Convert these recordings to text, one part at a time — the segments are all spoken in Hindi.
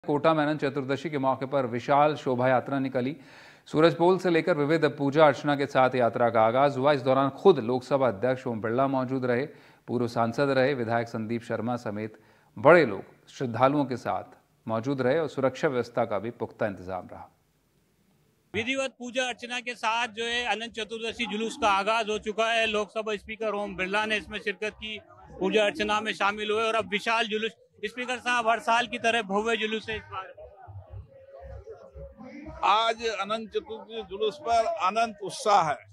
कोटा में अनंत चतुर्दशी के मौके पर विशाल शोभा यात्रा निकली। सूरजपोल से लेकर विविध पूजा अर्चना के साथ यात्रा का आगाज हुआ। इस दौरान खुद लोकसभा अध्यक्ष ओम बिरला मौजूद रहे, पूर्व सांसद रहे विधायक संदीप शर्मा समेत बड़े लोग श्रद्धालुओं के साथ मौजूद रहे और सुरक्षा व्यवस्था का भी पुख्ता इंतजाम रहा। विधिवत पूजा अर्चना के साथ जो है अनंत चतुर्दशी जुलूस का आगाज हो चुका है। लोकसभा स्पीकर ओम बिरला ने इसमें शिरकत की, पूजा अर्चना में शामिल हुए और अब विशाल जुलूस। स्पीकर साहब, हर साल की तरह भव्य जुलूस है इस बार। आज अनंत चतुर्दशी जुलूस पर अनंत उत्साह है।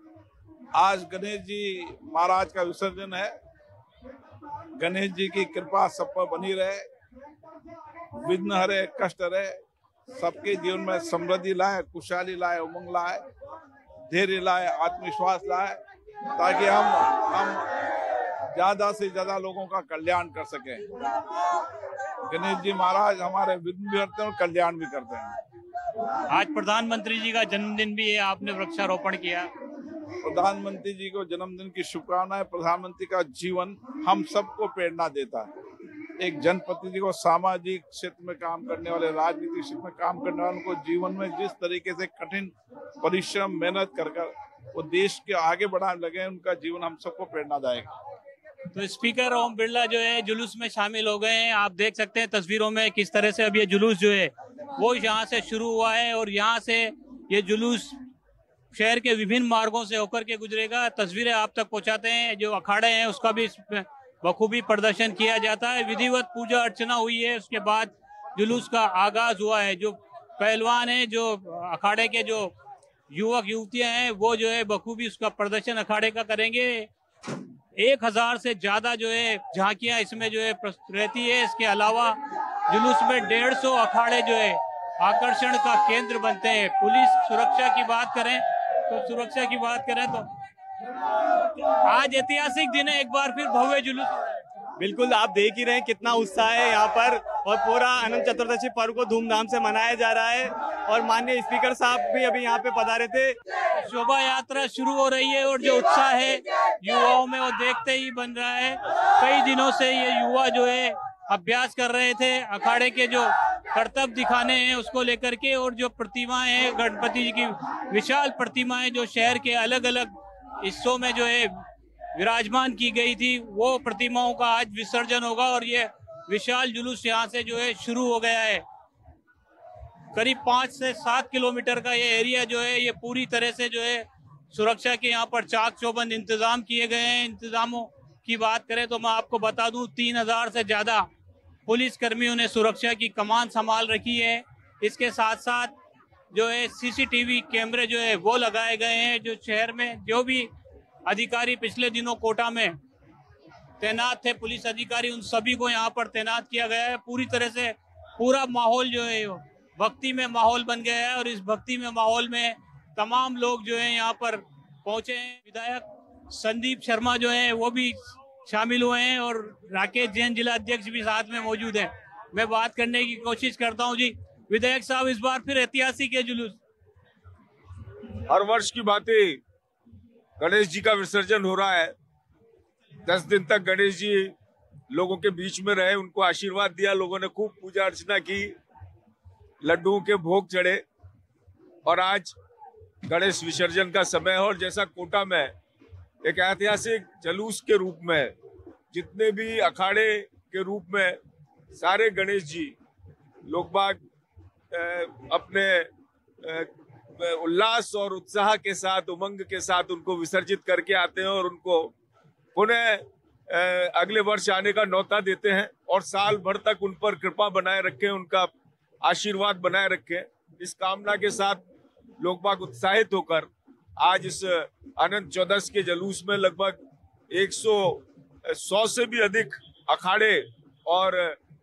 आज गणेश जी महाराज का विसर्जन है। गणेश जी की कृपा सब पर बनी रहे, विघ्न हरे, कष्ट हरे, सबके जीवन में समृद्धि लाए, खुशहाली लाए, उमंग लाए, धैर्य लाए, आत्मविश्वास लाए, ताकि हम ज्यादा से ज्यादा लोगों का कल्याण कर सकें। गणेश जी महाराज हमारे विघ्न भी हरते हैं और कल्याण भी करते हैं। आज प्रधानमंत्री जी का जन्मदिन भी है, आपने वृक्षारोपण किया। प्रधानमंत्री जी को जन्मदिन की शुभकामनाएं। प्रधानमंत्री का जीवन हम सबको प्रेरणा देता है। एक जनप्रतिनिधि को सामाजिक क्षेत्र में काम करने वाले, राजनीतिक क्षेत्र में काम करने वालों को जीवन में जिस तरीके से कठिन परिश्रम मेहनत कर वो देश के आगे बढ़ाने लगे, उनका जीवन हम सबको प्रेरणादायक है। तो स्पीकर ओम बिरला जो है जुलूस में शामिल हो गए हैं। आप देख सकते हैं तस्वीरों में किस तरह से अब ये जुलूस जो है वो यहाँ से शुरू हुआ है और यहाँ से ये जुलूस शहर के विभिन्न मार्गों से होकर के गुजरेगा। तस्वीरें आप तक पहुँचाते हैं। जो अखाड़े हैं उसका भी बखूबी प्रदर्शन किया जाता है। विधिवत पूजा अर्चना हुई है, उसके बाद जुलूस का आगाज हुआ है। जो पहलवान है, जो अखाड़े के जो युवक युवतियां हैं, वो जो है बखूबी उसका प्रदर्शन अखाड़े का करेंगे। 1000 से ज्यादा जो है झांकियां इसमें जो है रहती है। इसके अलावा जुलूस में 150 अखाड़े जो है आकर्षण का केंद्र बनते हैं। पुलिस सुरक्षा की बात करें तो आज ऐतिहासिक दिन है, एक बार फिर भव्य जुलूस हो रहा है। बिल्कुल, आप देख ही रहे हैं कितना उत्साह है यहाँ पर और पूरा अनंत चतुर्दशी पर्व को धूमधाम से मनाया जा रहा है। और माननीय स्पीकर साहब भी अभी यहाँ पे पधारे थे। शोभा यात्रा शुरू हो रही है और जो उत्साह है युवाओं में वो देखते ही बन रहा है। कई दिनों से ये युवा जो है अभ्यास कर रहे थे अखाड़े के जो करतब दिखाने हैं उसको लेकर के, और जो प्रतिमाएं हैं गणपति जी की विशाल प्रतिमाएं जो शहर के अलग अलग हिस्सों में जो है विराजमान की गई थी, वो प्रतिमाओं का आज विसर्जन होगा और ये विशाल जुलूस यहाँ से जो है शुरू हो गया है। करीब 5 से 7 किलोमीटर का ये एरिया जो है ये पूरी तरह से जो है सुरक्षा के यहाँ पर चाक चौबंद इंतजाम किए गए हैं। इंतजामों की बात करें तो मैं आपको बता दूं 3000 से ज्यादा पुलिस कर्मियों ने सुरक्षा की कमान संभाल रखी है। इसके साथ साथ जो है सीसीटीवी कैमरे जो है वो लगाए गए हैं। जो शहर में जो भी अधिकारी पिछले दिनों कोटा में तैनात थे, पुलिस अधिकारी, उन सभी को यहाँ पर तैनात किया गया है। पूरी तरह से पूरा माहौल जो है भक्ति में माहौल बन गया है और इस भक्ति में माहौल में तमाम लोग जो है यहाँ पर पहुंचे हैं। विधायक संदीप शर्मा जो है वो भी शामिल हुए हैं और राकेश जैन जिला अध्यक्ष भी साथ में मौजूद है। मैं बात करने की कोशिश करता हूँ। जी विधायक साहब, इस बार फिर ऐतिहासिक है जुलूस। हर वर्ष की बातें गणेश जी का विसर्जन हो रहा है। 10 दिन तक गणेश जी लोगों के बीच में रहे, उनको आशीर्वाद दिया, लोगों ने खूब पूजा अर्चना की, लड्डुओं के भोग चढ़े और आज गणेश विसर्जन का समय है। और जैसा कोटा में एक ऐतिहासिक जुलूस के रूप में जितने भी अखाड़े के रूप में सारे गणेश जी लोग बाग अपने उल्लास और उत्साह के साथ, उमंग के साथ उनको विसर्जित करके आते हैं और उनको पुनः अगले वर्ष आने का न्योता देते हैं और साल भर तक उन पर कृपा बनाए रखें, उनका आशीर्वाद बनाए रखें। इस कामना के साथ लोग बाग उत्साहित होकर आज इस अनंत चतुर्दशी के जुलूस में लगभग 100 से भी अधिक अखाड़े और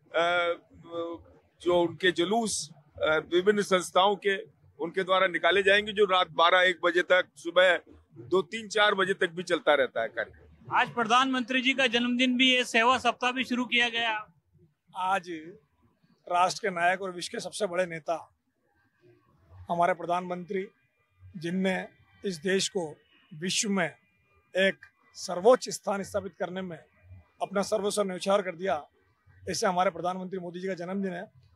जो उनके जुलूस विभिन्न संस्थाओं के उनके द्वारा निकाले जाएंगे, जो रात 12-1 बजे तक, सुबह 2-3-4 बजे तक भी चलता रहता है कार्यक्रम। आज प्रधानमंत्री जी का जन्मदिन भी है, सेवा सप्ताह भी शुरू किया गया। आज राष्ट्र के नायक और विश्व के सबसे बड़े नेता हमारे प्रधानमंत्री, जिनने इस देश को विश्व में एक सर्वोच्च स्थान स्थापित करने में अपना सर्वस्व न्यौछावर कर दिया, ऐसे हमारे प्रधानमंत्री मोदी जी का जन्मदिन है।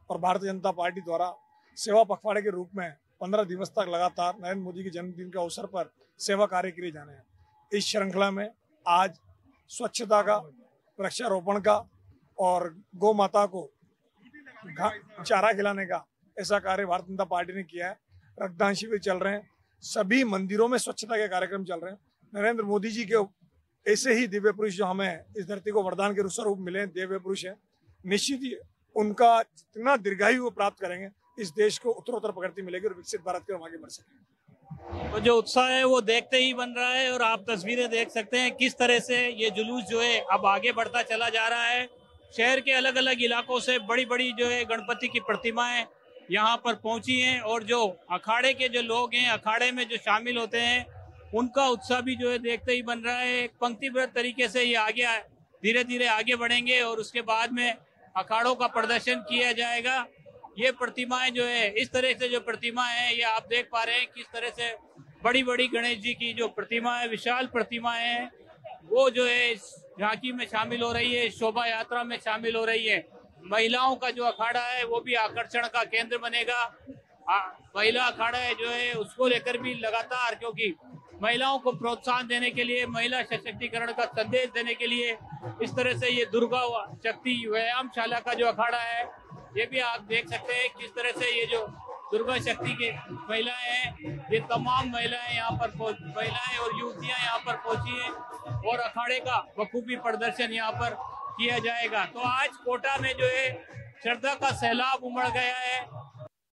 और भारतीय जनता पार्टी द्वारा सेवा पखवाड़े के रूप में 15 दिवस तक लगातार नरेंद्र मोदी के जन्मदिन के अवसर पर सेवा कार्य किए जाने हैं। इस श्रृंखला में आज स्वच्छता का, वृक्षारोपण का और गौ माता को चारा खिलाने का ऐसा कार्य भारतीय जनता पार्टी ने किया है। रक्तदान शिविर चल रहे हैं, सभी मंदिरों में स्वच्छता के कार्यक्रम चल रहे हैं। नरेंद्र मोदी जी के ऐसे ही दिव्य पुरुष जो हमें इस धरती को वरदान के स्वरूप मिले, दिव्य पुरुष है, निश्चित ही उनका जितना दीर्घायु वो प्राप्त करेंगे, इस देश को उत्तरोत्तर प्रगति मिलेगी और विकसित भारत के हम आगे बढ़ सकेंगे। तो जो उत्साह है वो देखते ही बन रहा है और आप तस्वीरें देख सकते हैं किस तरह से ये जुलूस जो है अब आगे बढ़ता चला जा रहा है। शहर के अलग अलग इलाकों से बड़ी बड़ी जो है गणपति की प्रतिमाएं यहाँ पर पहुंची हैं और जो अखाड़े के जो लोग हैं, अखाड़े में जो शामिल होते हैं, उनका उत्साह भी जो है देखते ही बन रहा है। एक पंक्तिबद्ध तरीके से ये आगे धीरे धीरे आगे बढ़ेंगे और उसके बाद में अखाड़ों का प्रदर्शन किया जाएगा। ये प्रतिमाएं जो है, इस तरह से जो प्रतिमा है, ये आप देख पा रहे हैं किस तरह से बड़ी बड़ी गणेश जी की जो प्रतिमा है, विशाल प्रतिमाएं हैं, वो जो है इस झांकी में शामिल हो रही है, शोभा यात्रा में शामिल हो रही है। महिलाओं का जो अखाड़ा है वो भी आकर्षण का केंद्र बनेगा। महिला अखाड़ा है जो है उसको लेकर भी लगातार, क्योंकि महिलाओं को प्रोत्साहन देने के लिए, महिला सशक्तिकरण का संदेश देने के लिए इस तरह से ये दुर्गा शक्ति व्यायामशाला का जो अखाड़ा है, ये भी आप देख सकते हैं किस तरह से ये जो दुर्गा शक्ति की महिलाएं हैं, ये तमाम महिलाएं यहाँ पर महिलाएं और युवतियां यहाँ पर पहुंची हैं और अखाड़े का बखूबी प्रदर्शन यहाँ पर किया जाएगा। तो आज कोटा में जो है श्रद्धा का सैलाब उमड़ गया है।